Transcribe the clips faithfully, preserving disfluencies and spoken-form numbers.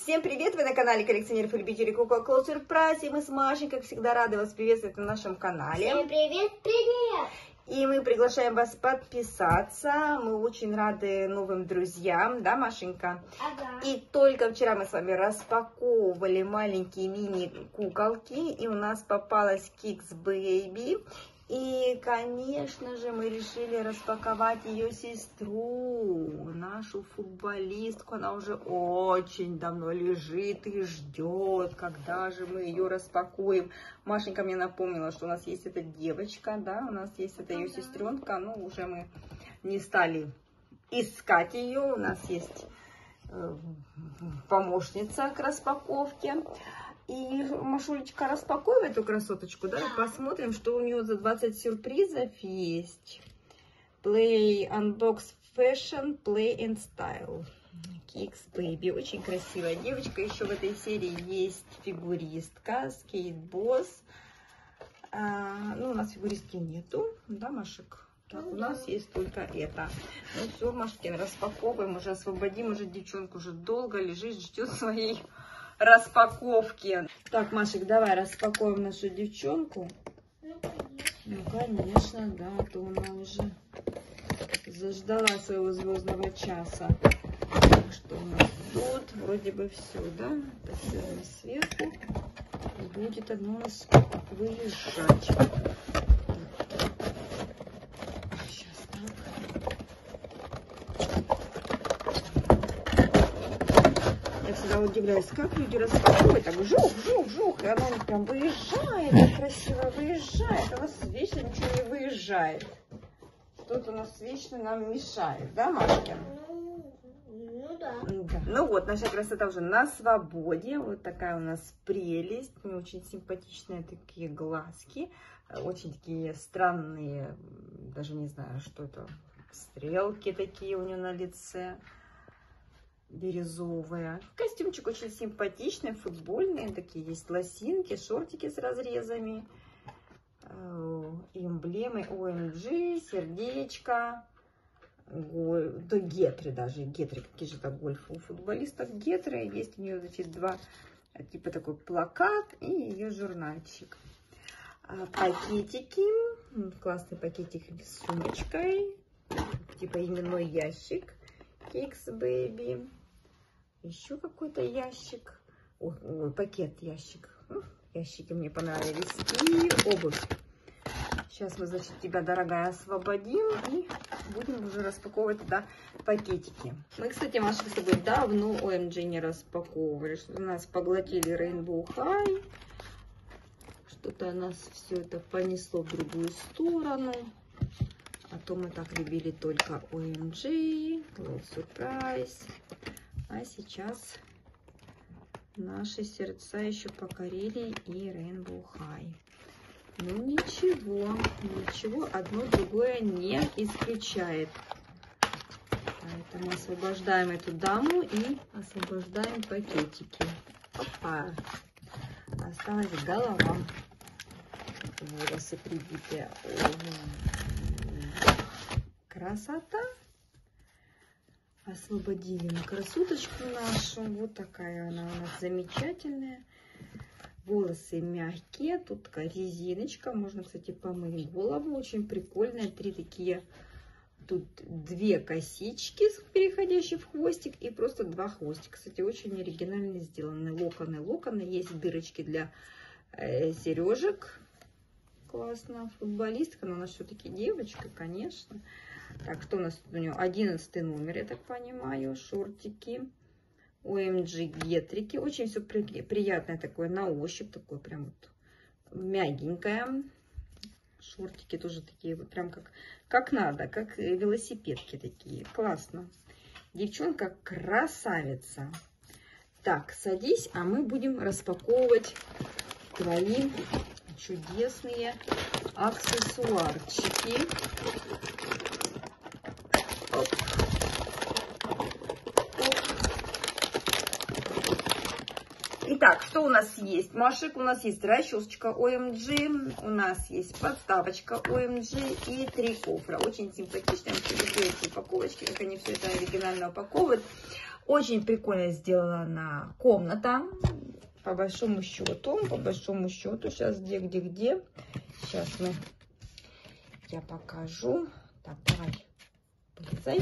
Всем привет! Вы на канале коллекционеров и любителей кукол Closer Price. И мы с Машей, как всегда, рады вас приветствовать на нашем канале. Всем привет, привет! И мы приглашаем вас подписаться. Мы очень рады новым друзьям, да, Машенька? Ага. И только вчера мы с вами распаковывали маленькие мини-куколки. И у нас попалась Kicks Baby. И, конечно же, мы решили распаковать ее сестру, нашу футболистку. Она уже очень давно лежит и ждет, когда же мы ее распакуем. Машенька мне напомнила, что у нас есть эта девочка, да, у нас есть эта ее сестренка. Ну, уже мы не стали искать ее. У нас есть помощница к распаковке. И Машулечка, распакуем эту красоточку, да, и посмотрим, что у нее за двадцать сюрпризов есть. Play, Unbox Fashion, Play and Style. Kicks Baby. Очень красивая девочка. Еще в этой серии есть фигуристка, Skate-Boss. А, ну, у нас фигуристки нету, да, Машек? Так, у нас есть только это. Ну все, Машкин, распаковываем, уже освободим, уже девчонка уже долго лежит, ждет своей распаковки. Так, Машек, давай распакуем нашу девчонку. Ну, конечно, да, а то она уже заждала своего звездного часа. Так, что у нас тут? Вроде бы все, да? Это все у нас сверху. Будет одно у нас выезжать. Сейчас так. Я всегда удивляюсь, как люди распаковывают, так жух, жух, жух, и она прям выезжает, так красиво выезжает, а у нас вечно ничего не выезжает. Что-то у нас вечно нам мешает, да, Машка? Ну да. Да. Ну вот, наша красота уже на свободе, вот такая у нас прелесть, мне очень симпатичные такие глазки, очень такие странные, даже не знаю, что это, стрелки такие у нее на лице. Бирюзовая. Костюмчик очень симпатичный, футбольный. Такие есть лосинки, шортики с разрезами. Эмблемы о эм джи, сердечко. Да, гетры даже. Гетры, какие же это гольфы у футболистов. Гетры. Есть у нее, значит, два, типа такой плакат и ее журнальчик. Пакетики. Классный пакетик с сумочкой. Типа именной ящик. Kicks Baby. Еще какой-то ящик. О, о, пакет ящик. Ящики мне понравились. И обувь. Сейчас мы, значит, тебя, дорогая, освободим. И будем уже распаковывать туда пакетики. Мы, кстати, Маша, с тобой давно о эм джи не распаковывали. Что-то нас поглотили Rainbow High. Что-то нас все это понесло в другую сторону. А то мы так любили только о эм джи, Closer Price. А сейчас наши сердца еще покорили и Rainbow High. Ну ничего, ничего, одно другое не исключает. Поэтому освобождаем эту даму и освобождаем пакетики. Опа! Осталась голова. Волосы прибитые. Красота. Освободили мы красоточку нашу. Вот такая она у нас замечательная. Волосы мягкие. Тут такая резиночка. Можно, кстати, помыть голову. Очень прикольная. Три такие. Тут две косички, переходящие в хвостик. И просто два хвостика. Кстати, очень оригинально сделаны. Локоны, локоны. Есть дырочки для э, сережек. Классно. Футболистка. Но она все-таки девочка, конечно. Так, что у нас тут у нее? одиннадцатый номер, я так понимаю. Шортики. о эм джи гетрики. Очень все при, приятное такое на ощупь. Такое прям вот мягенькое. Шортики тоже такие вот прям как, как надо. Как велосипедки такие. Классно. Девчонка красавица. Так, садись, а мы будем распаковывать твои чудесные аксессуарчики. Оп. Итак, что у нас есть? Машек, у нас есть расчесочка о эм джи, у нас есть подставочка о эм джи и три кофра. Очень симпатичные, очень люблю эти упаковочки, как они все это оригинально упаковывают. Очень прикольно сделана комната. По большому счету, по большому счету, сейчас где, где, где. Сейчас мы, я покажу. Так, давай, полезай.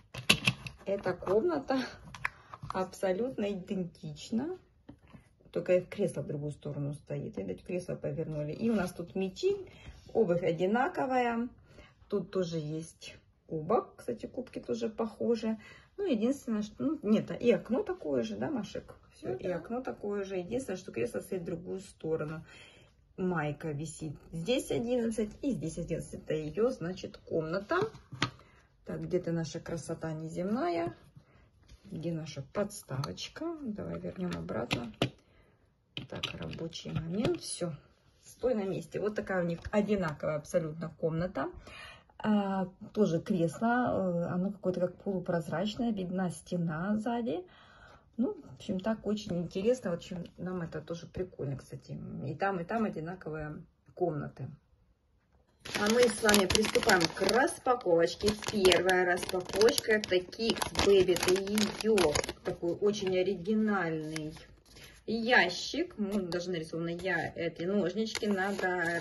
Эта комната абсолютно идентична. Только кресло в другую сторону стоит. Видать, кресло повернули. И у нас тут мячи. Обувь одинаковая. Тут тоже есть кубок. Кстати, кубки тоже похожи. Ну, единственное, что... Ну, нет, и окно такое же, да, Машек? Все, ну, и да. Окно такое же. Единственное, что кресло стоит в другую сторону. Майка висит здесь одиннадцать и здесь одиннадцать. Это ее, значит, комната. Так, где-то наша красота неземная. Где наша подставочка? Давай вернем обратно. Так, рабочий момент. Все, стой на месте. Вот такая у них одинаковая абсолютно комната. А, тоже кресло. Оно какое-то как полупрозрачное. Видна стена сзади. Ну, в общем, так очень интересно. В общем, нам это тоже прикольно, кстати. И там, и там одинаковые комнаты. А мы с вами приступаем к распаковочке. Первая распаковочка. Таких бэби. Это ее такой очень оригинальный ящик. Ну, даже нарисовано я. Эти ножнички надо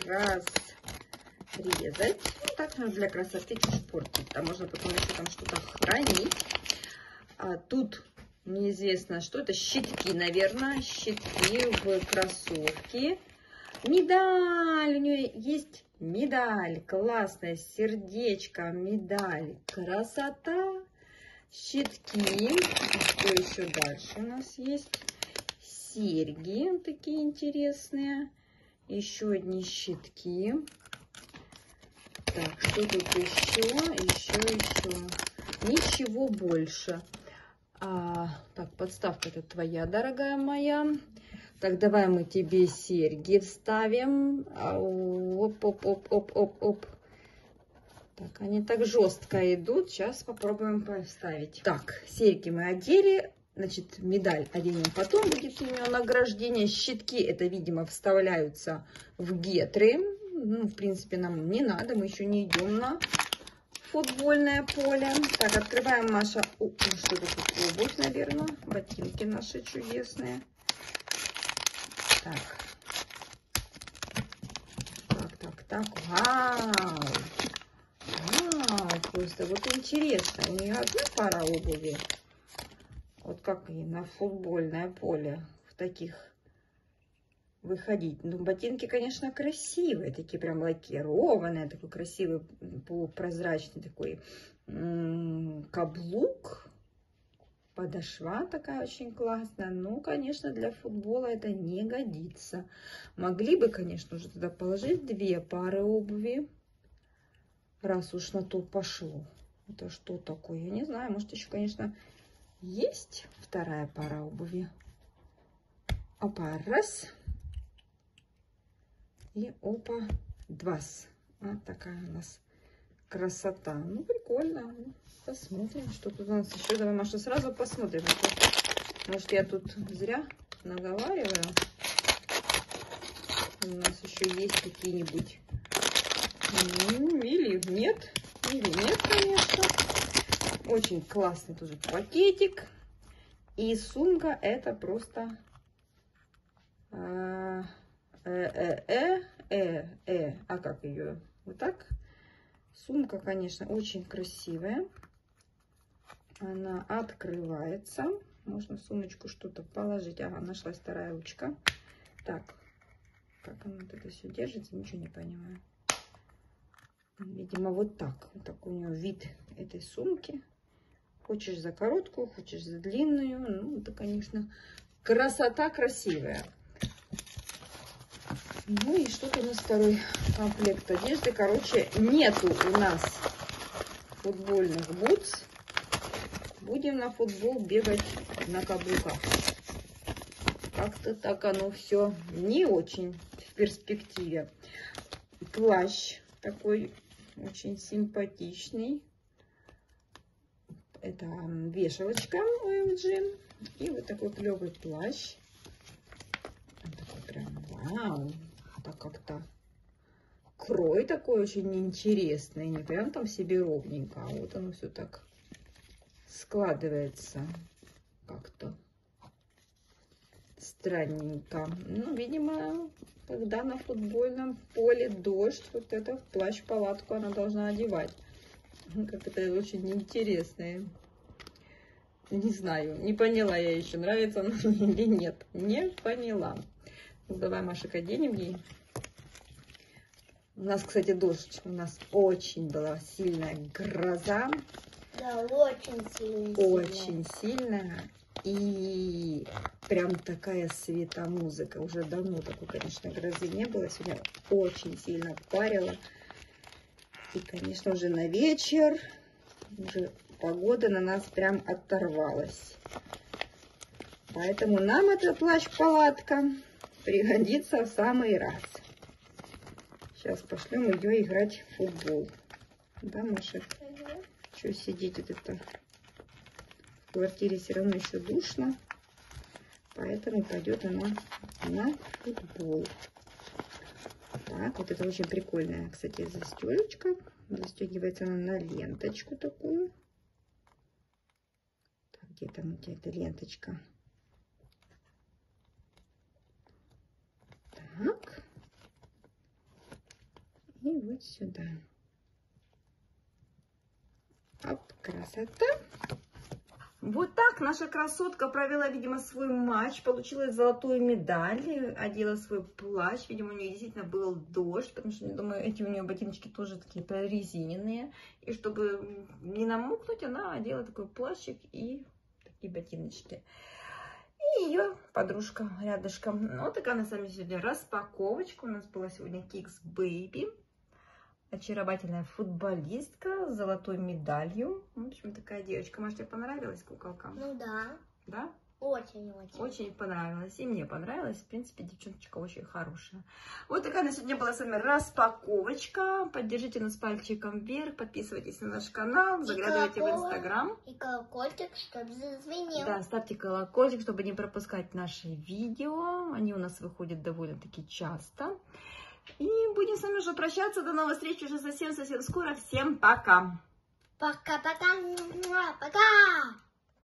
разрезать. Ну, так для красоты чуть портить. Там можно потом еще там что-то хранить. А тут неизвестно, что это. Щитки, наверное. Щитки в кроссовке. Медаль. У нее есть медаль. Классная. Сердечко. Медаль. Красота. Щитки. Что еще дальше у нас есть? Серьги. Такие интересные. Еще одни щитки. Так, что тут еще? Еще, еще. Ничего больше. А, так, подставка это твоя, дорогая моя. Так, давай мы тебе серьги вставим. Оп-оп-оп-оп-оп-оп. Так, они так жестко идут. Сейчас попробуем поставить. Так, серьги мы одели. Значит, медаль оденем. Потом будет у нее награждение. Щитки, это, видимо, вставляются в гетры. Ну, в принципе, нам не надо. Мы еще не идем на футбольное поле. Так, открываем, Маша. О, что это тут? Обувь, наверное. Ботинки наши чудесные. Так. Так, так, так. Вау. Вау. Просто вот интересно. У нее одна пара обуви. Вот как и на футбольное поле в таких выходить. Ну, ботинки, конечно, красивые. Такие прям лакированные. Такой красивый полупрозрачный такой каблук. Подошва такая очень классная. Но, конечно, для футбола это не годится. Могли бы, конечно, уже туда положить две пары обуви. Раз уж на то пошло. Это что такое? Я не знаю. Может, еще, конечно, есть вторая пара обуви. Опа, раз. И опа, два. Вот такая у нас красота. Ну, прикольно. Посмотрим, что тут у нас еще. Давай, Маша, сразу посмотрим. Может, я тут зря наговариваю. У нас еще есть какие-нибудь. Или нет. Или нет, конечно. Очень классный тоже пакетик. И сумка это просто... Э, э, э, э, э. А как ее? Вот так. Сумка, конечно, очень красивая. Она открывается. Можно в сумочку что-то положить. Ага, нашлась вторая ручка. Так, как она вот это все держится, ничего не понимаю. Видимо, вот так. Вот такой у нее вид этой сумки. Хочешь за короткую, хочешь за длинную. Ну, это, конечно, красота красивая. Ну и что-то у нас второй комплект одежды. Короче, нету у нас футбольных бутс. Будем на футбол бегать на каблуках. Как-то так оно все не очень в перспективе. Плащ такой очень симпатичный. Это вешалочка о эм джи. И вот такой клевый плащ. Такой прям вау. Так как-то крой такой очень интересный. Не прям там себе ровненько. А вот оно все так складывается. как-то странненько. Ну, видимо, когда на футбольном поле дождь, вот это плащ-палатку она должна одевать. Как это очень интересно. Не знаю, не поняла я еще, нравится она мне или нет. Не поняла. Ну, давай, Машек, оденем ей. У нас, кстати, дождь. У нас очень была сильная гроза. Да, очень сильная. Очень сильная. И прям такая светомузыка. Уже давно такой, конечно, грозы не было. Сегодня очень сильно парило. И, конечно, уже на вечер уже погода на нас прям оторвалась. Поэтому нам эта плащ-палатка пригодится в самый раз. Сейчас пошлем ее играть в футбол. Да, Маша? Угу. Что сидеть вот это? В квартире все равно еще душно. Поэтому пойдет она на футбол. Так, вот это очень прикольная, кстати, застежечка. Застегивается она на ленточку такую. Так, где там у тебя эта ленточка? Так. И вот сюда. Оп, красота. Вот так наша красотка провела, видимо, свой матч, получила золотую медаль, одела свой плащ. Видимо, у нее действительно был дождь, потому что, я думаю, эти у нее ботиночки тоже такие прорезиненные. И чтобы не намокнуть, она одела такой плащик и такие ботиночки. И ее подружка рядышком. Вот такая на самом деле сегодня распаковочка. У нас была сегодня Kicks Baby. Очаровательная футболистка с золотой медалью. В общем, такая девочка. Может, тебе понравилась куколка? Ну да. Да? Очень-очень. Очень понравилась. И мне понравилась. В принципе, девчоночка очень хорошая. Вот такая на сегодня была с вами распаковочка. Поддержите нас пальчиком вверх. Подписывайтесь на наш канал. Заглядывайте в Инстаграм. И колокольчик, чтобы зазвенел. Да, ставьте колокольчик, чтобы не пропускать наши видео. Они у нас выходят довольно-таки часто. И будем с вами уже прощаться. До новых встреч уже совсем-совсем скоро. Всем пока. Пока-пока. Пока.